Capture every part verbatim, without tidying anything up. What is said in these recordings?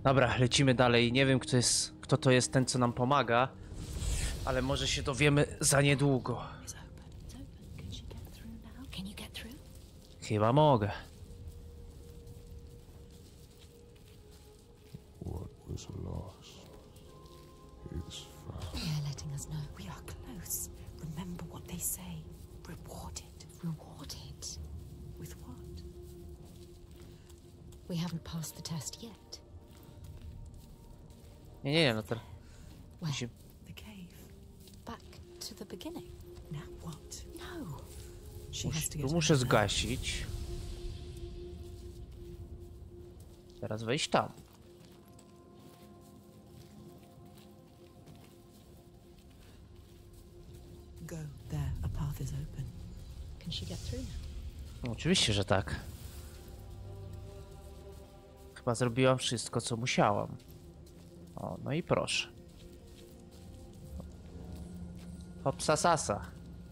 Dobra, lecimy dalej. Nie wiem, kto jest, kto to jest ten, co nam pomaga, ale może się dowiemy za niedługo. Chyba mogę. What was lost is found. They're letting us know we are close. Remember what they say. Rewarded. Rewarded? With what? We haven't passed the test yet. Nie, nie, nie, no to... Where? Musi... The cave. Back to the beginning. Now what? No. She has to Tu get muszę zgasić. Teraz wejść tam. Go there. A path is open. Can she get through now? No, oczywiście, że tak. Chyba zrobiłam wszystko, co musiałam. O, no i proszę. Hopsa sasa.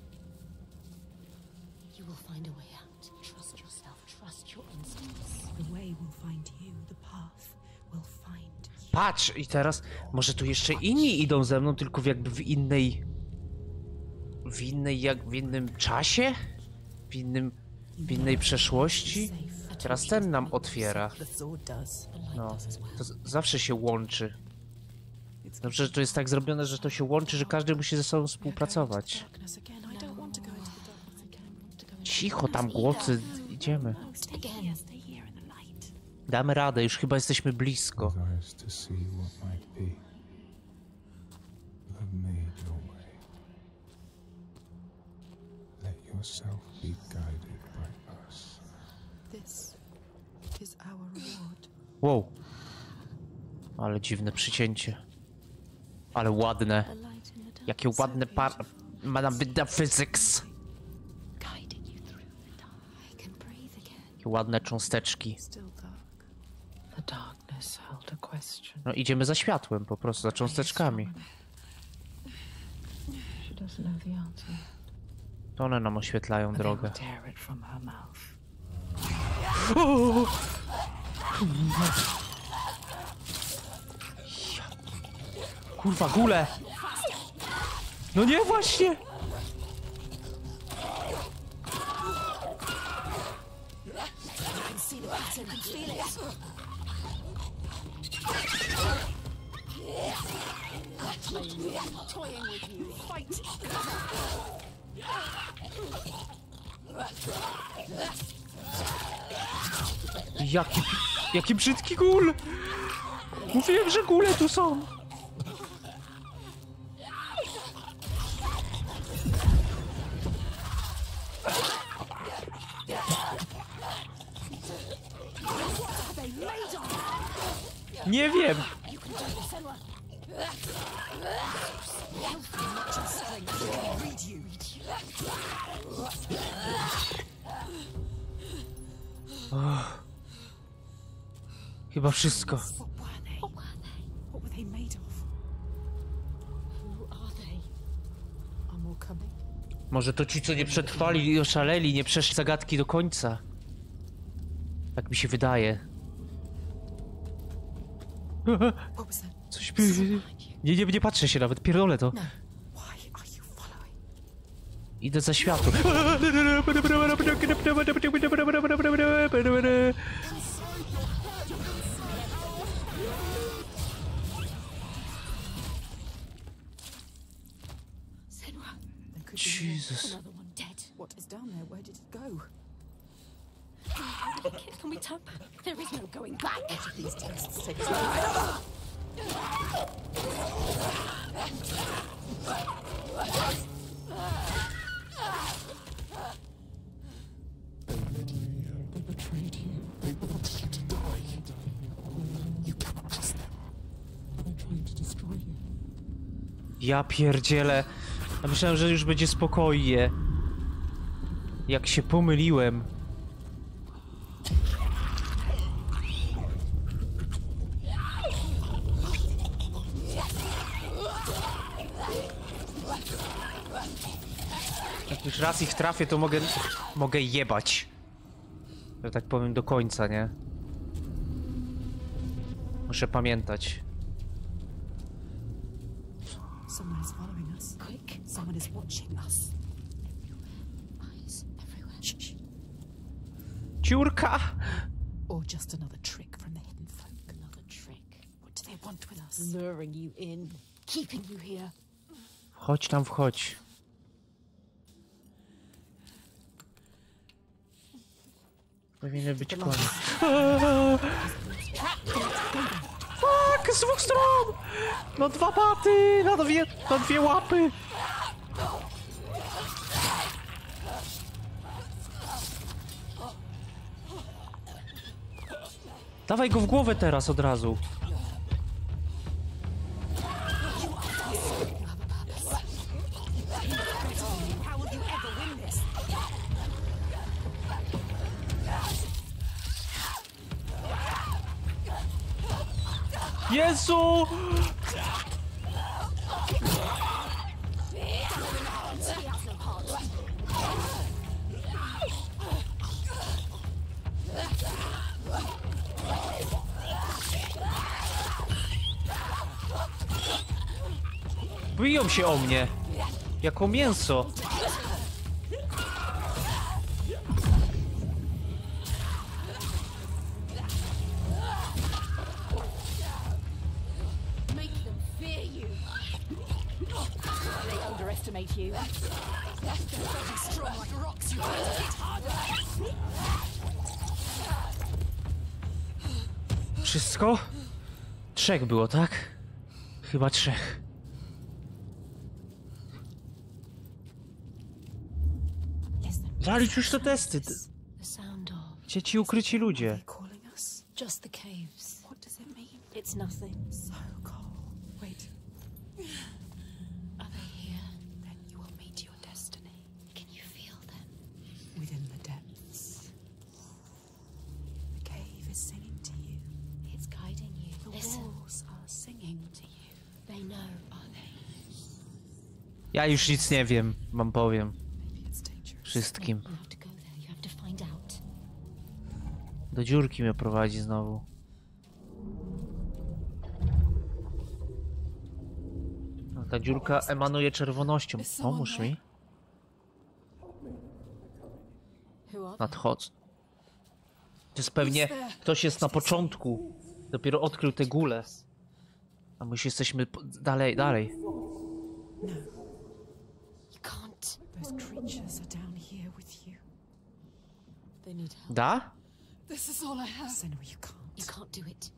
You will find a way out. Trust yourself. Trust your instincts. The way will find you. The path will find you. Patrz! I teraz może tu jeszcze inni idą ze mną, tylko w jakby w innej... W innej, jak w innym czasie? W innym... W innej przeszłości? Teraz ten nam otwiera. No, to z- zawsze się łączy. Dobrze, że to jest tak zrobione, że to się łączy, że każdy musi ze sobą współpracować. Cicho, tam głosy. Idziemy. Damy radę, już chyba jesteśmy blisko. Desires to see what might be. You have made your way. Let yourself be guided by us. This is our reward. Wow. Ale dziwne przycięcie. Ale ładne. Jakie ładne par... Madame Bida Physics. Jakie ładne cząsteczki. No idziemy za światłem, po prostu za cząsteczkami. To one nam oświetlają drogę. O! Kurwa, gule! No nie, właśnie! Jaki, jaki brzydki gul! Mówiłem, że gule tu są! Nie wiem! Oh. Chyba wszystko. Może to ci, co nie przetrwali i oszaleli, nie przeszli zagadki do końca. Tak mi się wydaje. Coś... Nie, nie, nie patrzę się nawet, pierdolę to. Idę za światło. Jesus. What is down there? Where did it go? Can we turn back? There is no going back. What if these tests take us? They betrayed you. They want you to die. You cannot trust them. They're trying to destroy you. Ja pierdzielę. Ja myślałem, że już będzie spokojnie. Jak się pomyliłem. Jak już raz ich trafię, to mogę... mogę jebać. Że tak powiem do końca, nie? Muszę pamiętać. Someone is following us. Quick. Someone is watching us. Eyes everywhere. Shh. Ciurka! Or just another trick from the hidden folk. Another trick. What do they want with us? Luring you in. Keeping you here. Chodź tam, wchodź. Powinny być koniec. Fuck, z dwóch stron! No dwa paty! Na dwie, na dwie łapy! Dawaj go w głowę teraz od razu. Jezu! Biją się o mnie. Jako mięso. Wszystko? Trzech było, tak? Chyba trzech. Zalicz już te testy. Gdzie ci ukryci ludzie? Just the caves. What does it mean? It's nothing. So cold. Wait. Are they here? Then you will meet your destiny. Can you feel them? Within the depths. The cave is singing to you. It's guiding you. The Listen. walls are singing to you. They know, are they? Ja już nic nie wiem, wam powiem. Maybe it's dangerous. Wszystkim. You have to go there. You have to find out. Do dziurki mnie prowadzi znowu. No, ta dziurka emanuje czerwonością. Pomóż mi. Nadchodzę. To jest pewnie... Ktoś jest na początku. Dopiero odkrył tę gulę. A my już jesteśmy po- dalej, dalej. You can't. Those creatures are down here with you. They need help. Da? This is all I have. Senua, you can't. You can't do it.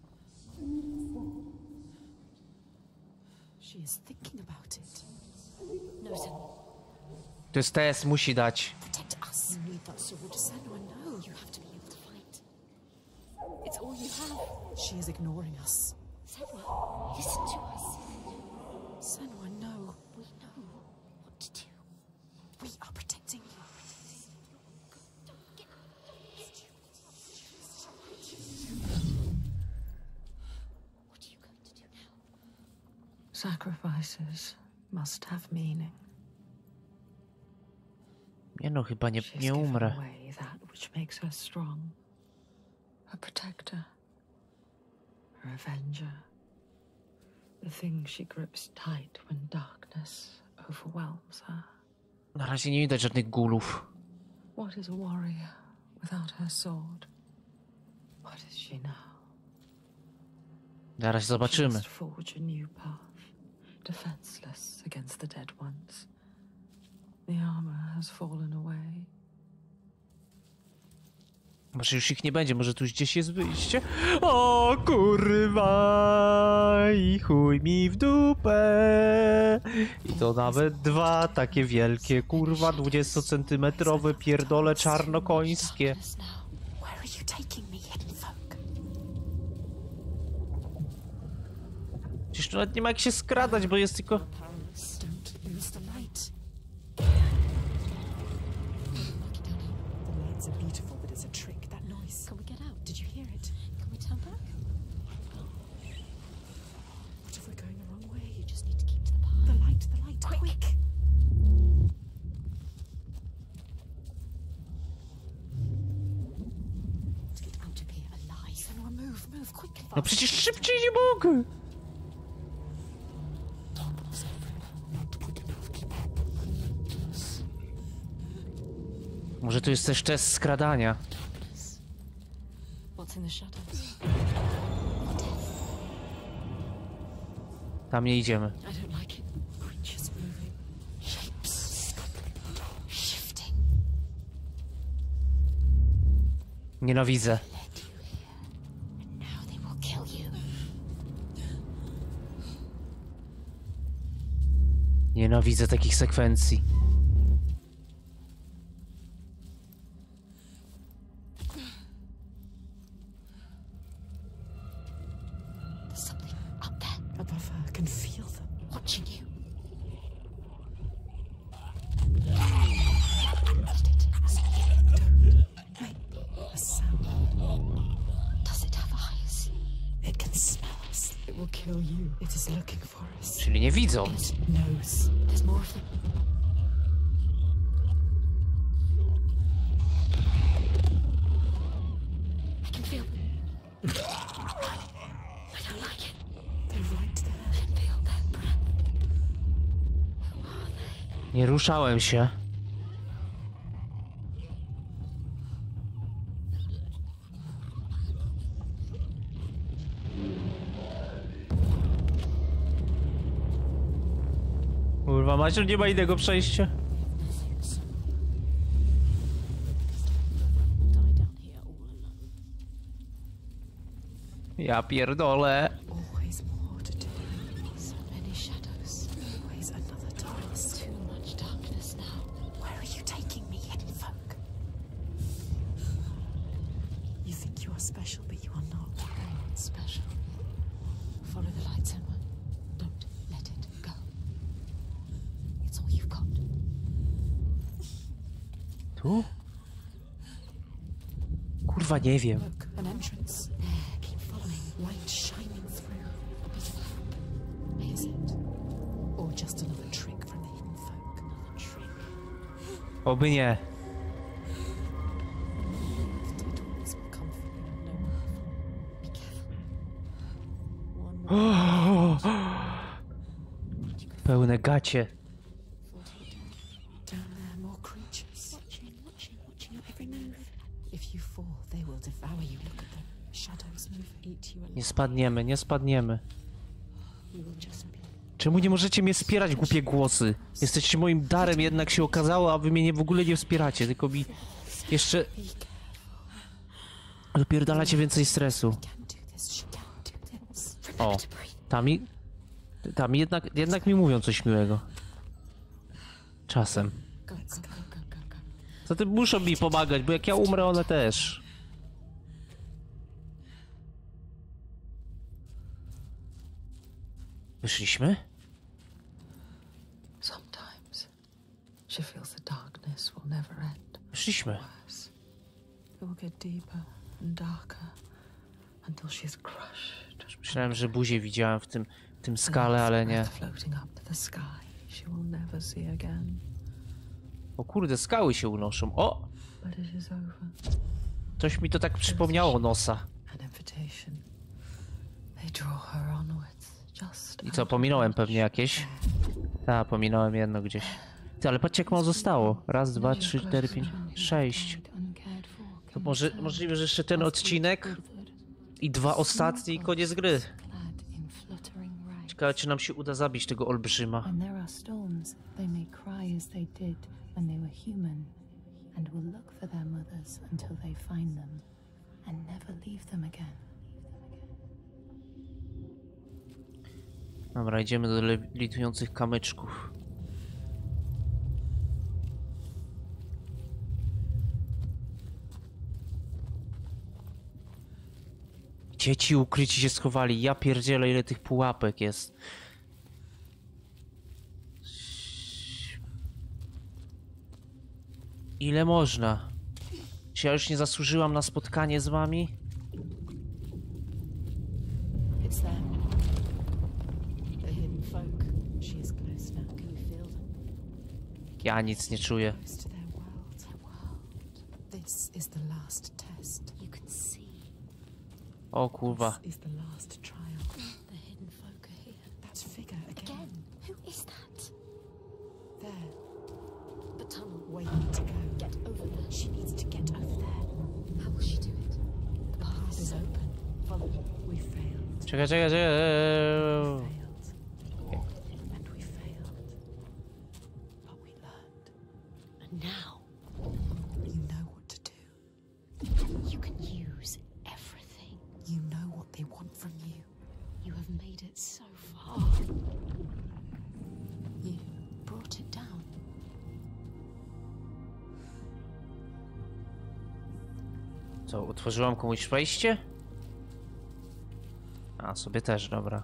She is thinking about it. No, Senua. To jest test, musi dać. Protect us. You need that sword. Senua, no. You have to be able to fight. It's all you have. She is ignoring us. Senua, listen to us. Senua, no. We know what to do. We are protecting you. What are you going to do now? Sacrifices must have meaning. Nie no, chyba nie, She's nie given umrę. away that which makes her strong. A protector. A avenger. The thing she grips tight when darkness overwhelms her. Na razie nie widać żadnych gulów. What is a warrior without her sword? What is she now? Na razie She zobaczymy. must forge a new path, defenseless against the dead ones. The armor has fallen away. Może już ich nie będzie, może tu gdzieś jest wyjście? O kurwa i chuj mi w dupę. I to nawet dwa takie wielkie, kurwa, dwudziestocentymetrowe pierdole czarnokońskie. Where are you taking me, hidden folk? Przecież tu nawet nie ma jak się skradać, bo jest tylko... Don't lose the light. The lights are beautiful, but it's a trick. That noise. Can we get out? Did you hear it? Can we turn back? What if we're going the wrong way? You just need to keep to the path. The light, the light, quick! quick. Let's get out of here alive. Senua, move, move, quick! No przecież szybciej nie mogę! Darkness everywhere. Not quick enough. Keep up. Yes. Może to jest też test skradania. What's in the shadows? Tam nie idziemy. I don't like it. Creatures moving. Shapes. Shifting. Nienawidzę. Led you here. And now they will kill you. Nienawidzę takich sekwencji. There's something up there. Above her, I can feel them. Watching you. Activate it. Wait, a sound. Does it have eyes? It can smell us. It will kill you. It is looking for us. Czyli nie widzą. It knows. There's more of them. I can feel them. I don't like it. They're right there. I can feel their breath. Who are they? Nie ruszałem się. Kurwa, Maciu, nie ma innego przejścia. Die down here all alone. Ja pierdolę. Always more to do. So many shadows. Always another task. Too much darkness now. Where are you taking me, hidden folk? You think you are special, but you are not. You're not special. Follow the lights, Emma. Don't let it go. It's all you've got. Tu? Kurwa, nie wiem. Look, an entrance. There, keep following. Light shining through. Is it? Or just another trick from the hidden folk. Another trick. Oby nie. The dead ones will come for you. No harm. Be careful. One more. Pełne gacie. Down there, more creatures. Watching, watching, watching your every move. If you fall, they will devour you. Look at them. Shadows move, eat you Nie alive. spadniemy, nie spadniemy. You will just be. Czemu nie możecie mnie wspierać, głupie głosy? Jesteście moim darem, jednak się okazało, a wy mnie nie, w ogóle nie wspieracie, tylko mi jeszcze dopierdalacie więcej stresu. Can do this. She can do this. O, tam mi, tam jednak, jednak mi mówią coś miłego. Czasem. Go, go, go, go, go, go. Zatem muszą mi pomagać, bo jak ja umrę, one też. Wyszliśmy? Sometimes she feels the darkness will never end. Wyszliśmy. Worse. It will get deeper and darker until she is crushed. Myślałem, że buzię widziałem w tym, w tym skale, ale nie. Breath floating up to the sky she will never see again. O kurde, skały się unoszą. O! But it is over. Coś mi to tak przypomniało nosa. An invitation. They draw her onwards. Just I co, pominąłem pewnie jakieś? Tak, pominąłem jedno gdzieś. Ty, ale patrzcie jak mało zostało. Raz, dwa, trzy, cztery, pięć, sześć. To może, możliwe, że jeszcze ten odcinek i dwa ostatnie i koniec gry. Ciekawe, czy nam się uda zabić tego olbrzyma. When there are storms, they may cry as they did when they were human, and will look for their mothers until they find them, and never leave them again. Dobra, idziemy do lewitujących kamyczków. Dzieci ukryci się schowali. Ja pierdzielę, ile tych pułapek jest. Ile można? Czy ja już nie zasłużyłam na spotkanie z wami? It's them. The hidden folk. She is close now. Can you feel them? Ja nic nie czuję. Close to their world. Their world. This is the last test. You can see. O kurwa. This is the last trial. The hidden folk are here. That figure again. Again? Who is that? There. The tunnel. Wait to go. Get over there. She needs to get over there. How will she do it? The The path path is open. Follow. We failed. Czekaj, czekaj, czekaj. Failed. And we failed. But we learned. And now You know what to do. you can use everything. You know what they want from you. You have made it so far. You brought it down. Co, otworzyłam komuś wejście? A, sobie też, dobra.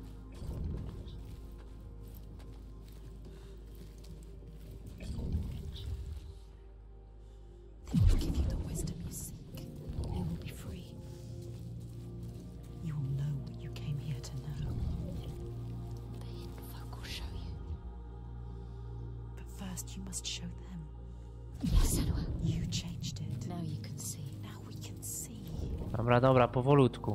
They will give you the wisdom you seek. You will be free. You will know what you came here to know. The hidden folk will show you. But first you must show them. Yes, Senua. You changed it. Now you can see. Now we can see. Dobra, dobra, powolutku.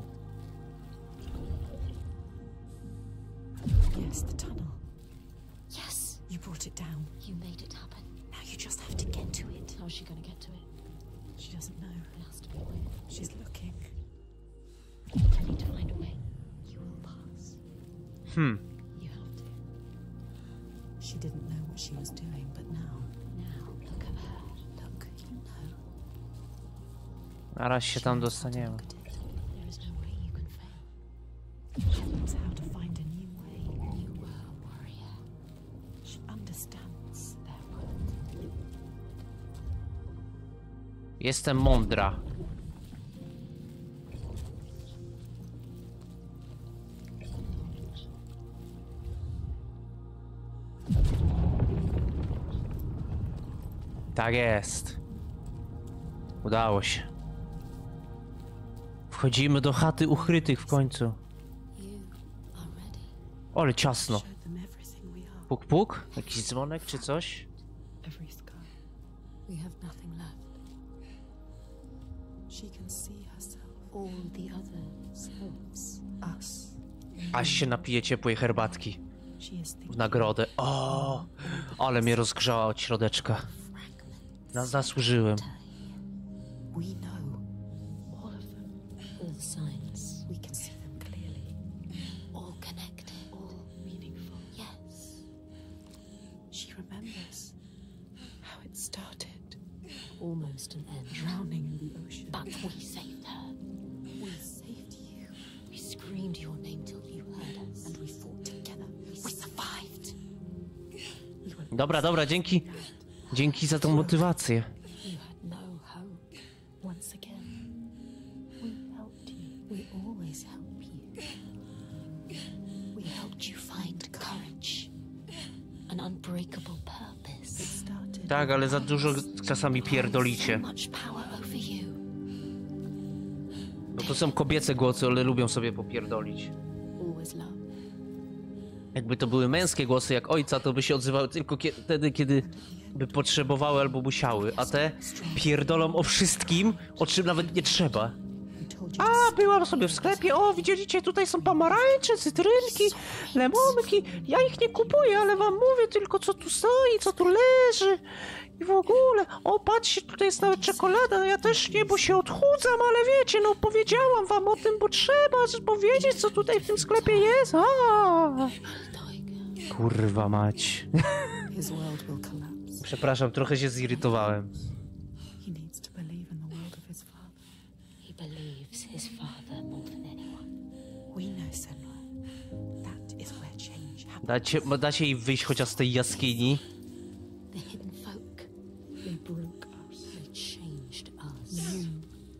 Yes, the tunnel. Yes, You brought it down. you made it happen. Now you just have to get to it. How's she gonna get to it? She doesn't know. It has to be a way. She's looking. I need to find a way. You will pass. Hmm. You have to. She didn't know what she was doing, but now, Now look at her. look, you know. Zaraz się tam dostaniemy. Look at it. There is no way you can fail. She knows how to find a new way. You were a warrior. She understands. Their world. Jestem mądra. Tak jest. Udało się. Wchodzimy do chaty ukrytych w końcu. You are ready. Ale ciasno. Show them everything we are. Puk, puk? Jakiś dzwonek czy coś? Every scar. We have nothing left. She can see herself. All the other selves. Us. Aż się napije ciepłej herbatki. She is thinking. W nagrodę. O, ale mnie rozgrzała od środeczka. Fragments. Na, zasłużyłem. We know all of them. All the signs. We can see them clearly. All connected. All meaningful. Yes. She remembers how it started. Almost an end. Drowning in the ocean. But we saved her. We saved you. We screamed your name till you heard us. And we fought together. We survived. We were Dobra, dobra, dzięki. Dzięki za tą motywację. You had no hope. once again. We helped you. We always help you. We helped you find courage. An unbreakable It purpose. started. Tak, ale za dużo czasami pierdolicie. So much power over you. No to są kobiece głosy, ale lubią sobie popierdolić. Always love. Jakby to były męskie głosy jak ojca, to by się odzywały tylko kie wtedy, kiedy by potrzebowały albo musiały, a te pierdolą o wszystkim, o czym nawet nie trzeba. We told you A, byłam sobie w sklepie, o, widzieliście, tutaj są pomarańcze, cytrynki, lemonki. Ja ich nie kupuję, ale wam mówię tylko, co tu stoi, co tu leży. I w ogóle, o, patrzcie, tutaj jest nawet czekolada, no ja też nie, bo się odchudzam, ale wiecie, no powiedziałam wam o tym, bo trzeba powiedzieć, co tutaj w tym sklepie jest. A, Tiger. kurwa mać. his world will collapse. Przepraszam, trochę się zirytowałem. He needs to believe in the world of his father. He believes his father more than anyone. We know, Senua. That is where change happens. Dacie, dacie jej wyjść chociaż z tej jaskini? The hidden folk. They broke us. They changed us. You.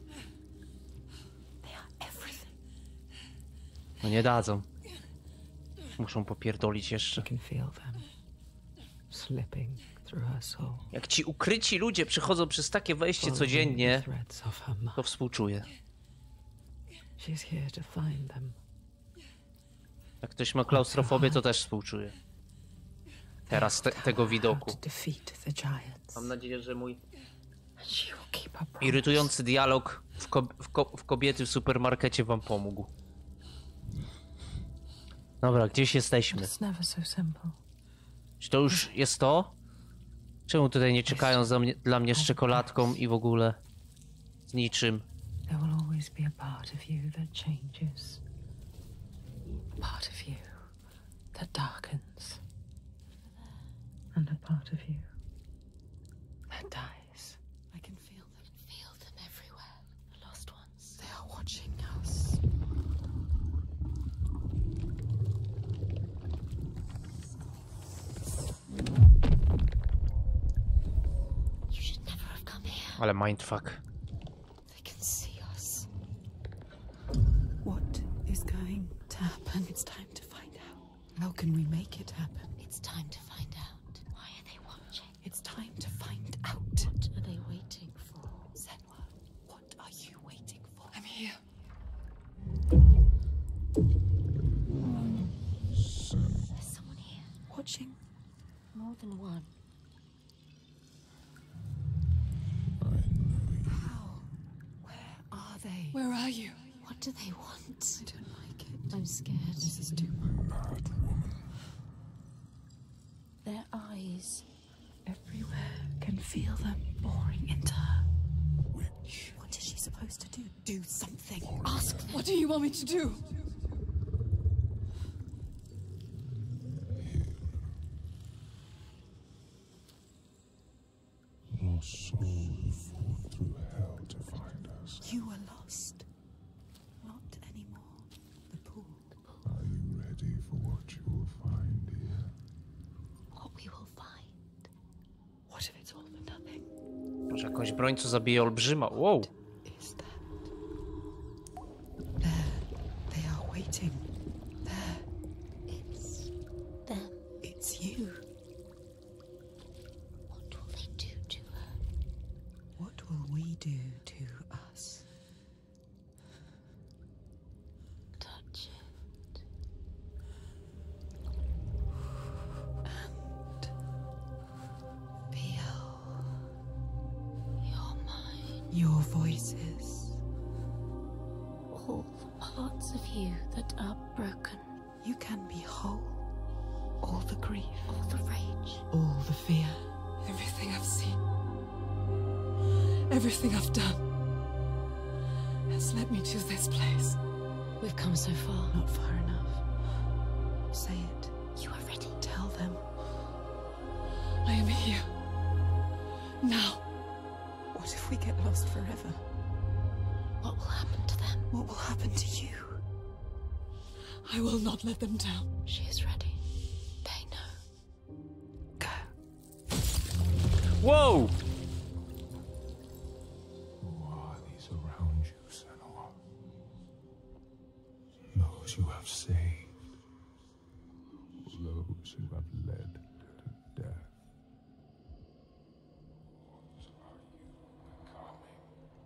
They are everything. No nie dadzą. Muszą popierdolić jeszcze. can feel them slipping through her soul. Jak ci ukryci ludzie przychodzą przez takie wejście codziennie, Threads of her mind. to współczuję. She's here to find them. Jak ktoś ma klaustrofobię, to też współczuję. Teraz te, tego widoku. To defeat the giants. Mam nadzieję, że mój And she will keep her promise. irytujący dialog w, ko w, ko w kobiety w supermarkecie wam pomógł. Dobra, gdzieś jesteśmy. It's never so simple. Czy to już jest to? Czemu tutaj nie czekają za mnie, dla mnie z czekoladką i w ogóle z niczym? There will always be a part of you that changes. A part of you that darkens. And a part of you that dies. I can feel them. Feel them everywhere. The lost ones. They are watching us. You should never have come here. Ale mindfuck. They can see us. What is going to happen? It's time to find out. How can we make it happen? It's time to find out. Why are they watching? It's time to find out. What are they waiting for? Senwa, what are you waiting for? I'm here. There's someone here. Watching. More than one. How? Where are they? Where are you? What do they want? I don't like it. I'm scared. This is too Mad woman. Their eyes. everywhere. Can feel them boring into her. Witch. What is she supposed to do? Do something. Ask them. What do you want me to do? Lost soul who fought through hell to find us. You were lost. Not anymore. The pool. Are you ready for what you will find here? What we will find. What if it's all for nothing? Może jakąś broń, co zabije olbrzyma. Wow. Is that? There. They are waiting. There. It's them. It's you. What will they do to her? What will we do to us? Touch it. Feel You're mine. your voices. All the parts of you that are broken. You can be whole. All the grief. All the rage. All the fear. Everything I've seen. Everything I've done has led me to this place. We've come so far. Not far enough. Say it. You are ready. Tell them. I am here. Now. What if we get lost forever? What will happen to them? What will happen to you? I will not let them down. She is ready. They know. Go. Wow! Who are these around you, Senua? Those you have saved. Those who have led to death. What are you becoming?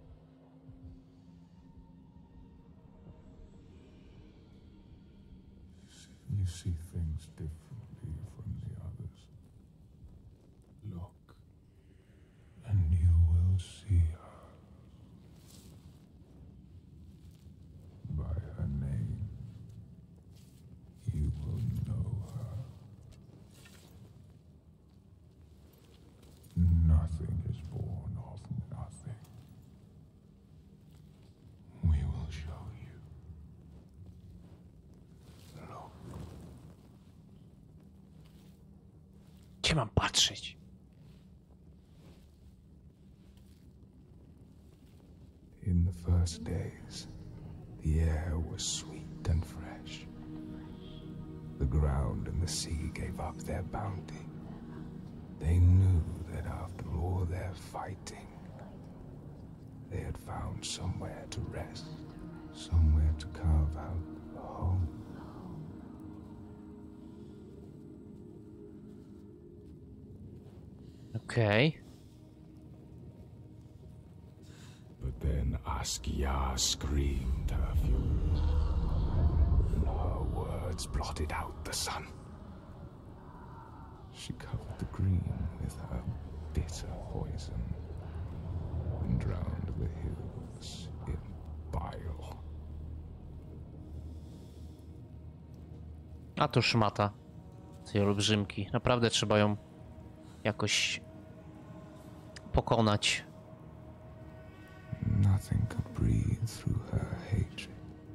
You see things differently from the others. Look, and you will see her. By her name, you will know her. Nothing is born of nothing. We will show you. Look. Gdzie mam patrzeć? In the first days, the air was sweet and fresh. The ground and the sea gave up their bounty. They knew that after all their fighting, they had found somewhere to rest, somewhere to carve out a home. Okej. But then Askia screamed her fury, and her words blotted out the sun. She covered the green with her bitter poison and drowned the hills A to szmata. Tej olbrzymki. Naprawdę trzeba ją jakoś pokonać. Nothing could breathe through her hatred.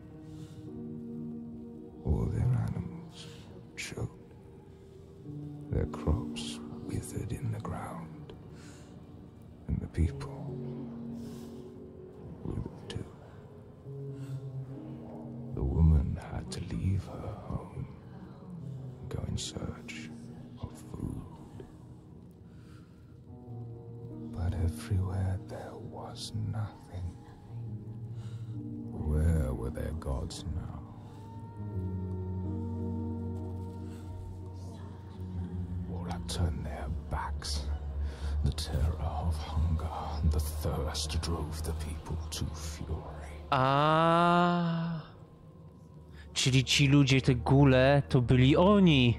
All their animals choked. Their crops withered in the ground. And the people withered too. The woman had to leave her home and go in search of food. But everywhere there was nothing. Where were their gods now? All had turned their backs. The terror of hunger and the thirst drove the people to fury. A, czyli ci ludzie, te gule, to byli oni.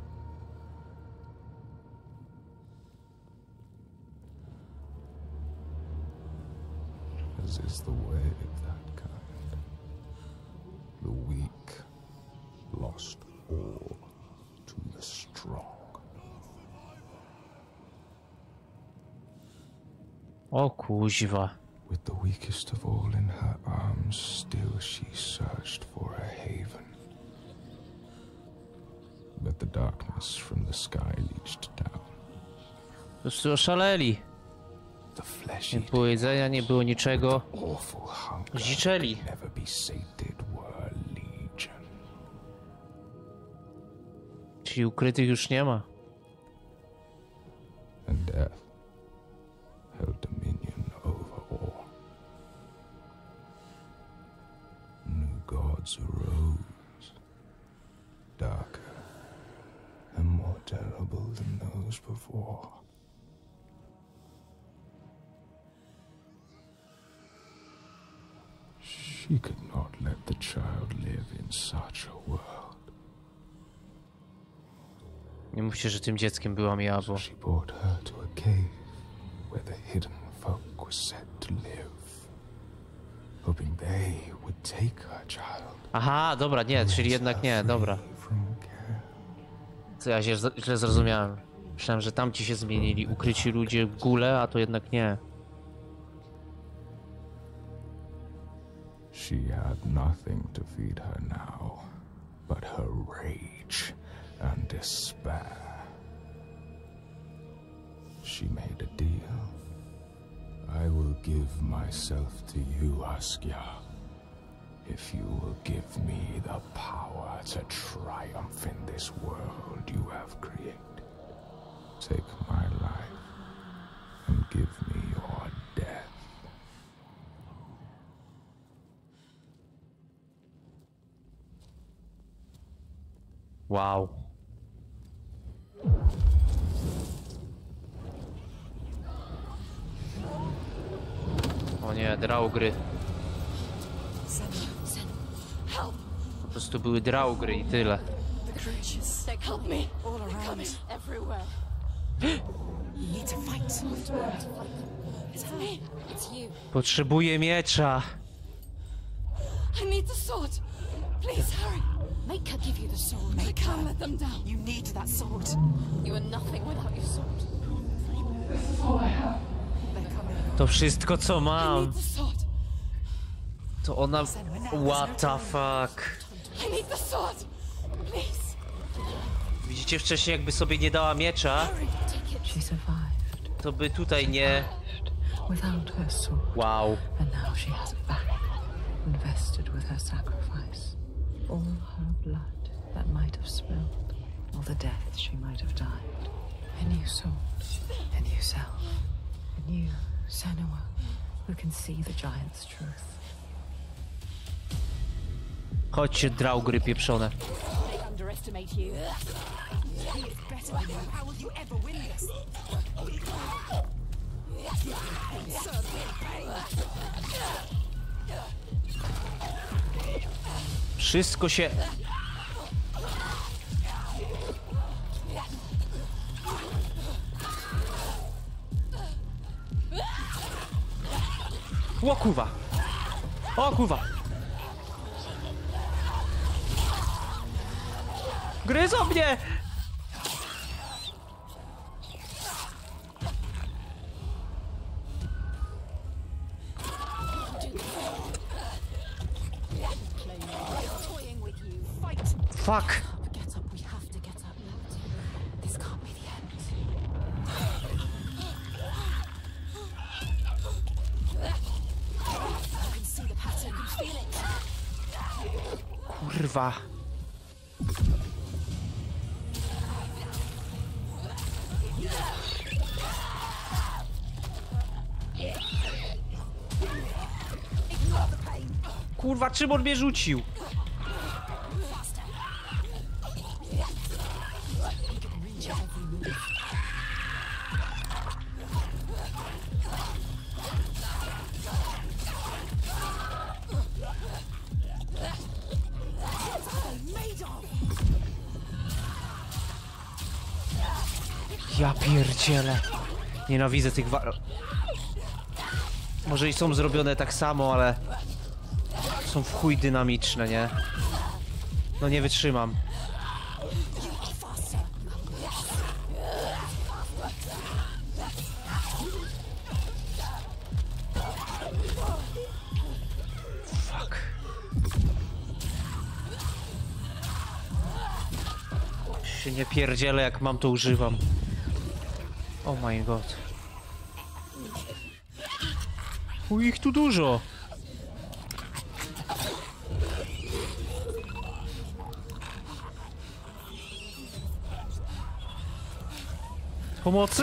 As is the way of that kind. The weak lost all to the strong. O kuźwa. With the weakest of all in her arms, still she searched for a haven. But the darkness from the sky reached down. Po prostu oszaleli. The flesh Nie było jedzenia, nie było niczego. awful hunger Zdziczeli. could never be sated were legion. Czyli ukrytych już nie ma. And death held dominion over all. New gods arose, darker and more terrible than those before. She could not let the child live in such a world. Nie mówcie, że tym dzieckiem była Miabo. She brought her to a cave where the hidden folk were said to live, hoping they would take her child. Aha, dobra, nie, czyli jednak nie, dobra. From care. Co ja się z- źle zrozumiałem. Myślałem, że tamci się zmienili, ukryci ludzie, gule, a to jednak nie. She had nothing to feed her now, but her rage and despair. She made a deal. I will give myself to you, Askia, if you will give me the power to triumph in this world you have created. Take my life and give me your death. Wow. O nie, draugry. Po prostu były draugry i tyle. The creatures. They help me. All around. They're coming everywhere. You need to fight. It's me. It's you. Potrzebuję miecza. I need the sword. Please hurry. Make her give you the sword. Make I can't her. Let them down. You need that sword. You are nothing without your sword. They're coming. To wszystko, co I mam. need the sword. To ona... What the fuck? I need the sword. Please. Widzicie, wcześniej jakby sobie nie dała miecza, Hurry. Take it. She survived. to by tutaj nie... Without her sword. Wow. And now she has it back, invested with her sacrifice. All her blood that might have spilled, all the death she might have died. A new sword, a new self, a new Senua, who can see the giant's truth. Chodźcie, draugry pieprzone. They underestimate you. It's better than you. How will you ever win this? Wszystko się... O kurwa! O kurwa! Gryzą mnie! Fuck! Get up, we have to get up. This can't be the end. I can see the pattern, you feel it. Kurwa. Kurwa, czym on mnie rzucił? Ja pierdzielę. Nienawidzę tych wa... Może i są zrobione tak samo, ale... Są w chuj dynamiczne, nie? No nie wytrzymam. Fuck. Się nie pierdzielę, jak mam to używam. Oh my god. U ich tu dużo. Pomocy?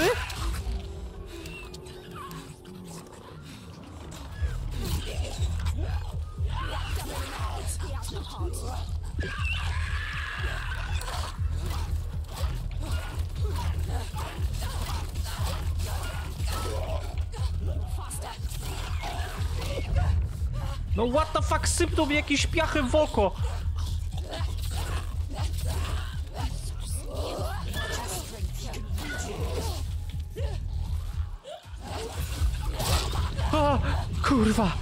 No what the fuck, sypnął mi jakieś piachy w oko. O, kurwa.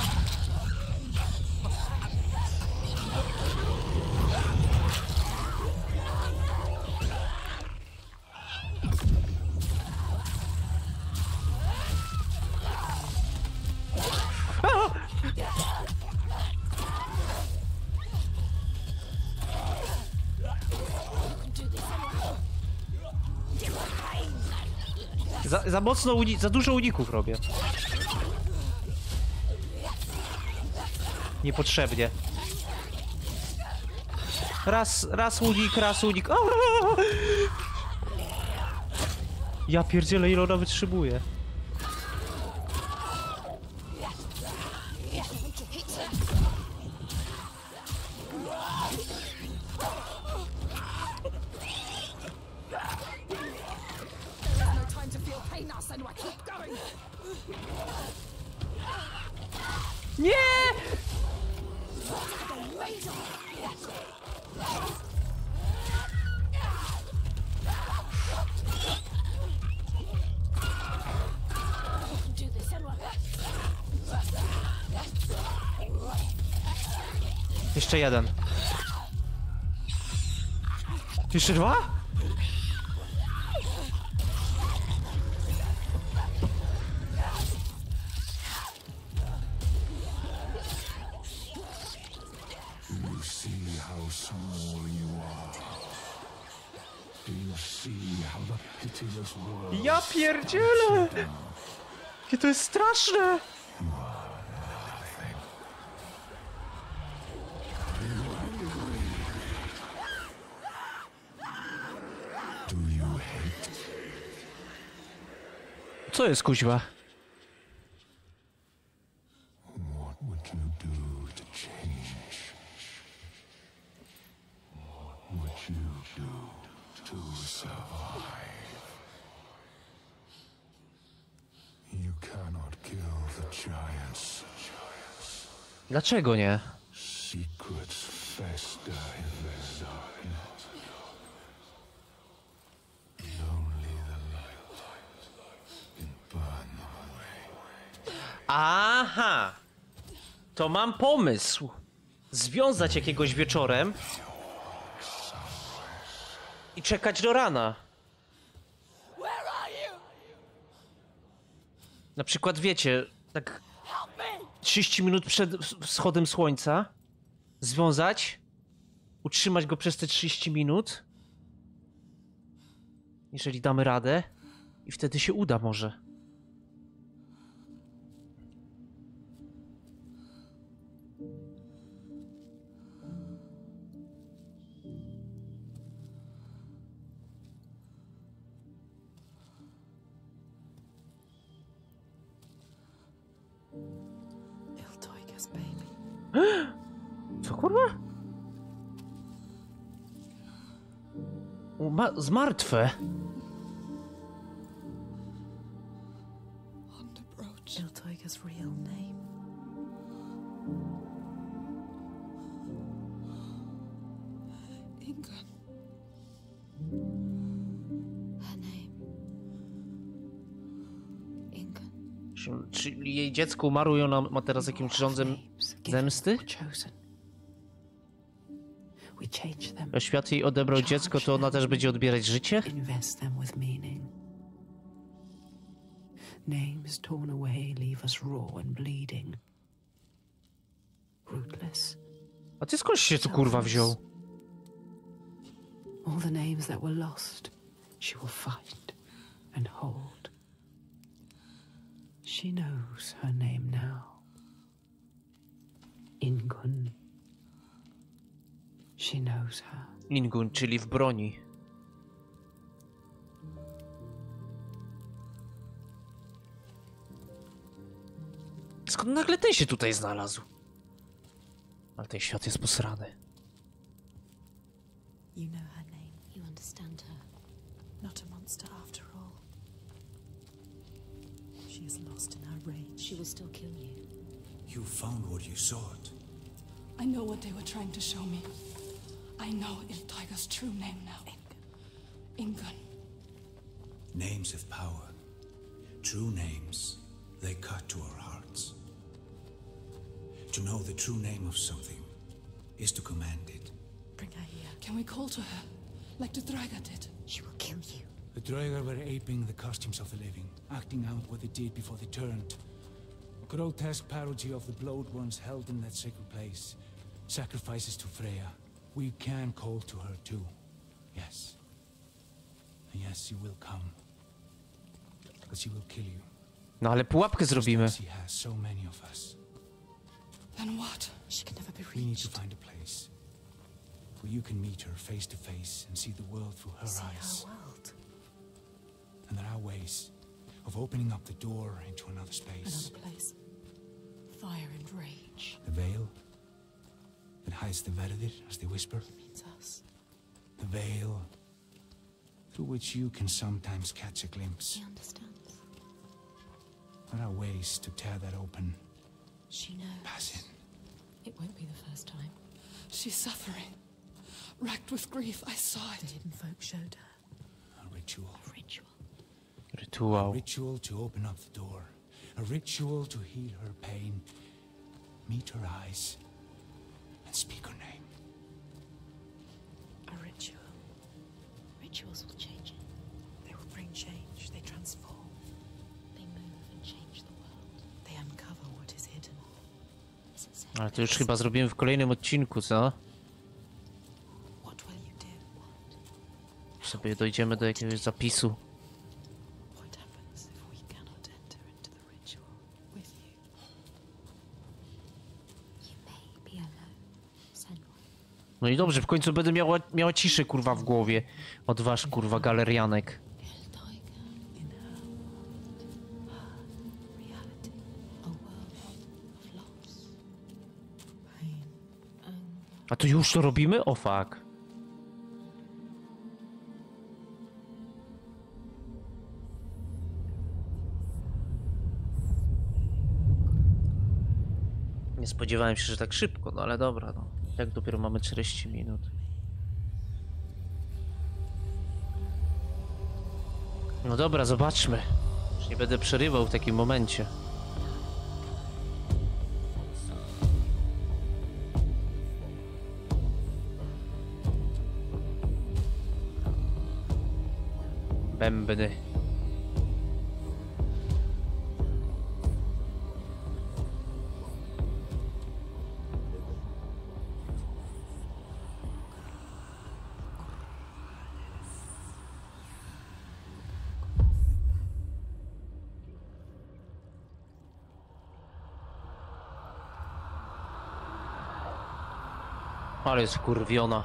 Za, za mocno uni za dużo uników robię. Niepotrzebnie. Raz, raz unik, raz unik. Aaaa! Ja pierdzielę, ile ona wytrzymuje. Nie! Jeszcze jeden. Jeszcze dwa? You see how small you are. Do you see how the pitiless world... Ja pierdzielę! Jakie to jest straszne! Do you hate? Co jest, kuźwa? What would you do to change? What would you do to survive? You cannot kill the giants. Dlaczego nie? Secrets fester in the darkness. Only the light can burn them away. Aha! To mam pomysł. Związać jakiegoś wieczorem I czekać do rana. Na przykład wiecie, tak trzydzieści minut przed wschodem słońca związać, utrzymać go przez te trzydzieści minut, jeżeli damy radę, i wtedy się uda może. Iltoiga's baby. Co kurwa? Ma zmartwe. Underbroach. Iltoiga's real name. Ingun. Her name. Ingun. Czyli jej dziecko umarło i ona ma teraz jakimś rządzem zemsty? Jak świat jej odebrał dziecko, to ona też będzie odbierać życie? Invest them with meaning. Names torn away leave us raw and bleeding. Rootless. A ty skąd się tu kurwa wziął? All the names that were lost, she will find and hold. She knows her name now. Ingun. She knows her. Ingun, czyli w broni. Skąd nagle ten się tutaj znalazł? Ale ten świat jest posrany. You know her name. You understand her. Not a monster after all. She is lost in her rage. She will still kill you. You found what you sought. I know what they were trying to show me. I know Iltoiga's true name now. Ingun. Names have power. True names, they cut to our hearts. To know the true name of something is to command it. Bring her here. Can we call to her, like the Draga did? She will kill you. The Draugr were aping the costumes of the living, acting out what they did before they turned. A grotesque parody of the blowed ones held in that sacred place. Sacrifices to Freya. We can call to her too. Yes. And yes, she will come. But she will kill you. No ale pułapkę zrobimy. She has so many of us. Then what? She can never be We need to reached. find a place where you can meet her face to face and see the world through her See eyes. her world. And there are ways of opening up the door into another space. Another place. Fire and rage. The veil that hides the Verdit, as they whisper. Means us. The veil through which you can sometimes catch a glimpse. She understands. There are ways to tear that open. She knows. Pass in. It won't be the first time. She's suffering. Racked with grief, I saw The it. hidden folk showed her. A ritual. A ritual. A Rytuał. ritual to open up the door. A ritual to heal her pain. Meet her eyes. And speak her name. A ritual. Rituals will change it. They will bring change. They transform. They move and change the world. They uncover what is hidden. Is it safe? Ale to już chyba zrobimy w kolejnym odcinku, co? What will you do? What? Sobie dojdziemy do jakiegoś zapisu. What happens if we cannot enter into the ritual with you? You may be alone. Senua. No i dobrze, w końcu będę miała, miała ciszę kurwa w głowie od wasz kurwa galerianek. Iltoiga in her world. Her reality. A world of loss. Pain. Anger. A to już to robimy? O fuck. Nie spodziewałem się, że tak szybko, no ale dobra, no. Jak dopiero mamy czterdzieści minut. No dobra, zobaczmy. Już nie będę przerywał w takim momencie. Bębny. Ale jest kurwiona.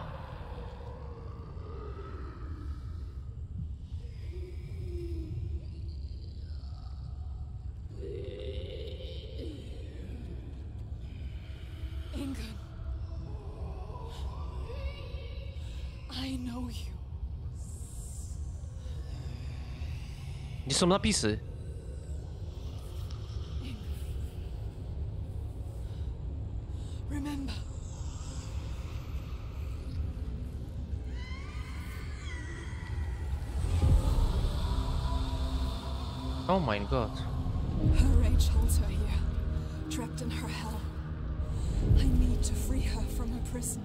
Ingun. I know you. Gdzie są napisy? Remember. Oh my god. Her rage holds her here, trapped in her hell. I need to free her from her prison.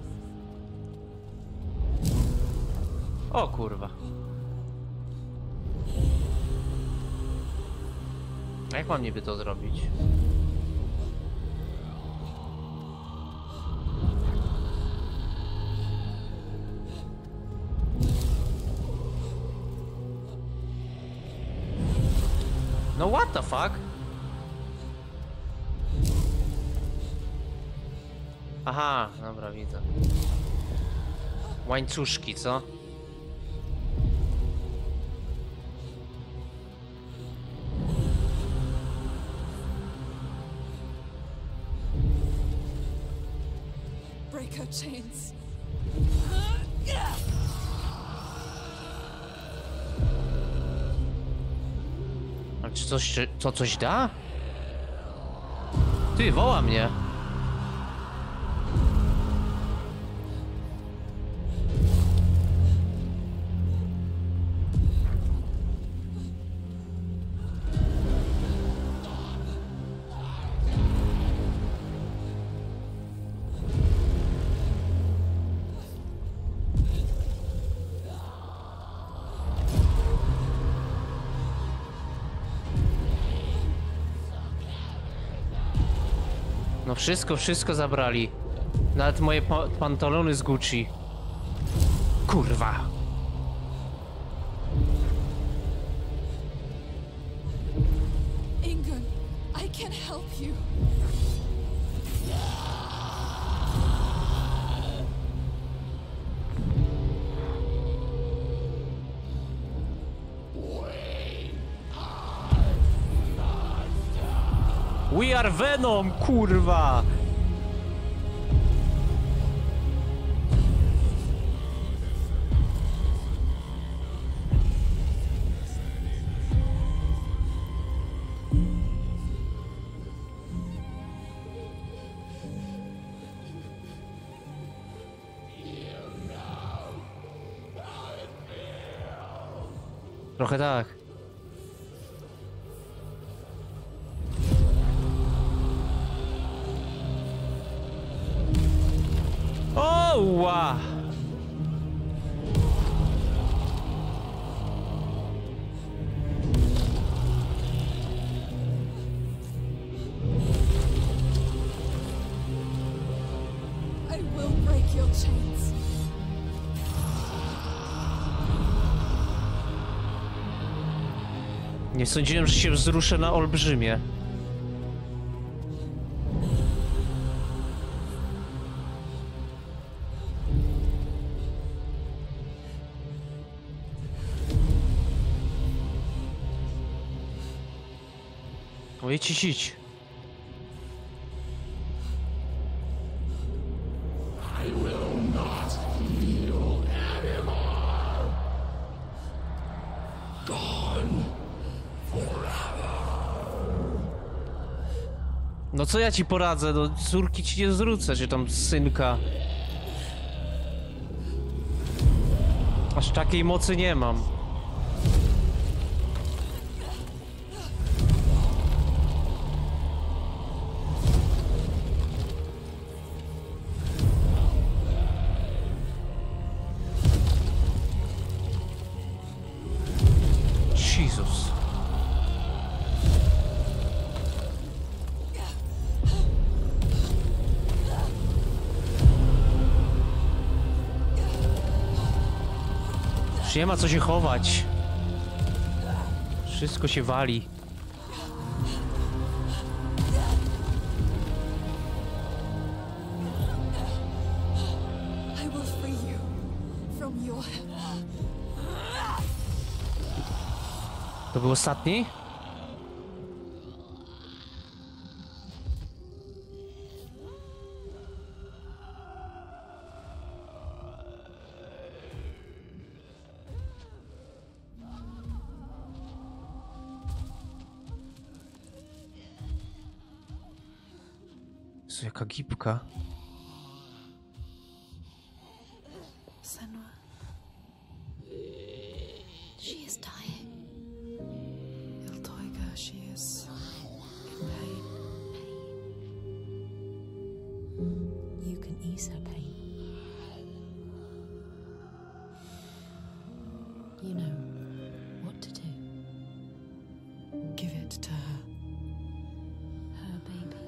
O kurwa. A jak mam niby to zrobić? No what the fuck? Aha, dobra, widzę. Łańcuszki, co? Break her chains. A czy coś, czy, to coś da? Ty, woła mnie. No wszystko, wszystko zabrali. Nawet moje pa pantalony z Gucci. Kurwa. Ingun, I can help you. We are Venom, kurwa! Trochę tak. Oła! I will break your chains. Nie sądziłem, że się wzruszę na olbrzymie. O, idź, idź, idź. No co ja ci poradzę? No córki ci nie zwrócę, czy tam synka. Aż takiej mocy nie mam. Już nie ma co się chować. Wszystko się wali. I will free you from your... To był ostatni? Jezu, jaka gipka. Senua. She is dying. Iltaiga, she is in pain. You can ease her pain. You know what to do. Give it to her. Her baby.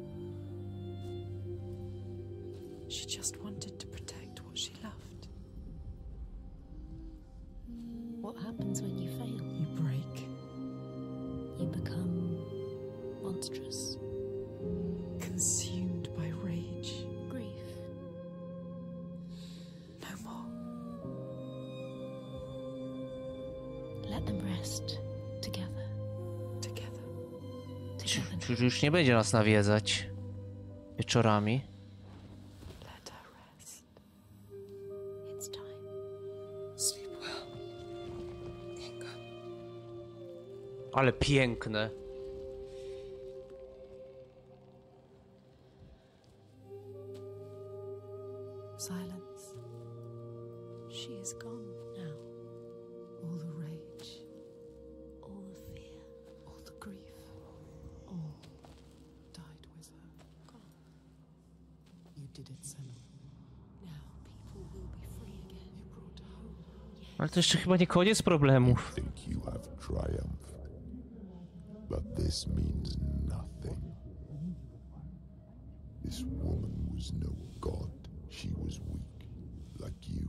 She just wanted to protect what she loved. What happens when you fail? You break, You become monstrous. consumed by rage. Grief. No more. Let them rest together. Together. Together. Czy już nie będzie nas nawiedzać wieczorami? Let her rest. It's time. Sleep well. Inga. Ale piękne. Silence. She is gone now. All the rage, All the fear. all the grief, all died with her. Gone. You did it, Senna. Now people will be free again. You brought hope. Ale to jeszcze chyba nie koniec problemów. Think you have triumphed, but this means nothing. This woman was no god. She was weak, like you.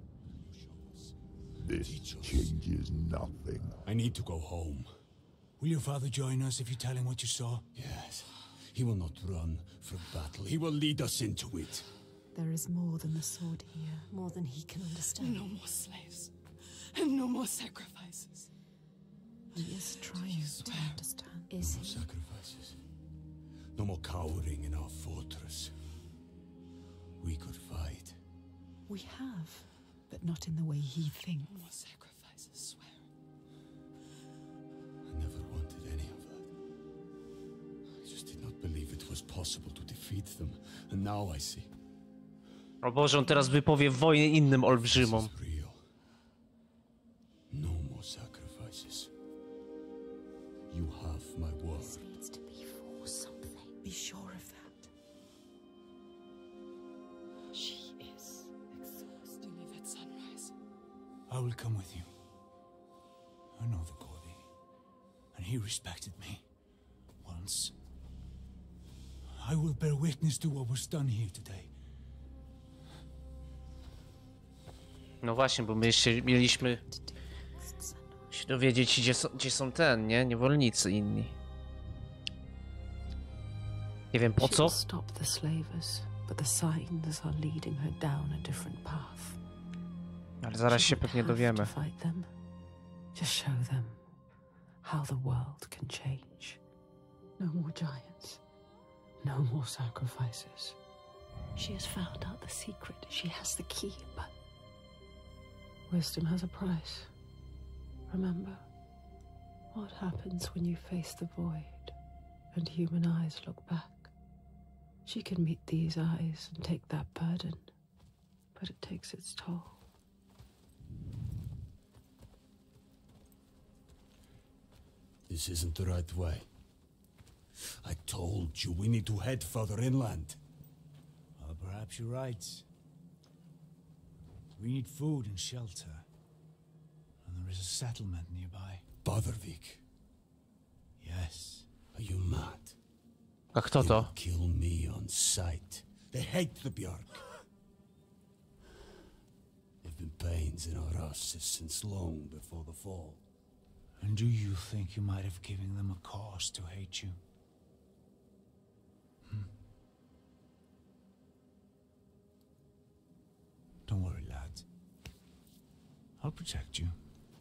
This changes nothing. I need to go home. Will your father join us if you tell him what you saw? Yes. He will not run from battle. He will lead us into it. There is more than the sword here. More than he can understand. No more slaves. And no more sacrifices. He is trying to understand. Is No he? sacrifices. No more cowering in our fortress. We could fight. We have, but not in the way he thinks. No more sacrifices, swear. I never wanted any of that. I just did not believe it was possible to defeat them. And now I see. O Boże, on teraz wypowie wojnę innym olbrzymom. This is real. No more sacrifices. You have my word. This needs to be for something. Be sure of that. She is exhausted. You leave at sunrise. I will come with you. I know the Gordy, and he respected me once. I will bear witness to what was done here today. No właśnie, bo my jeszcze mieliśmy się dowiedzieć, gdzie są, gdzie są ten, nie? Niewolnicy inni. Nie wiem po She co. will stop the slavers, but the signs are leading her down a different path. Ale zaraz She się won't pewnie have dowiemy. to fight them. Just show them how the world can change. No more giants. No more sacrifices. She has found out the secret. She has the key, but Wisdom has a price. Remember, what happens when you face the void and human eyes look back? She can meet these eyes and take that burden, but it takes its toll. This isn't the right way. I told you we need to head further inland. Well, perhaps you're right. We need food and shelter. And there is a settlement nearby. Badarvik. Yes. Are you mad? A kto They to? will kill me on sight. They hate the Björk. They've been veins in our asses since long before the fall. And do you think you might have given them a cause to hate you? Hmm? Don't worry, lad. I'll protect you.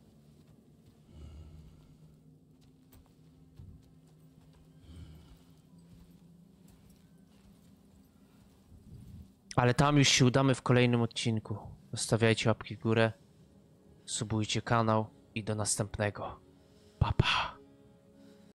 Ale tam już się udamy w kolejnym odcinku. Zostawiajcie łapki w górę, subujcie kanał i do następnego. Pa, pa.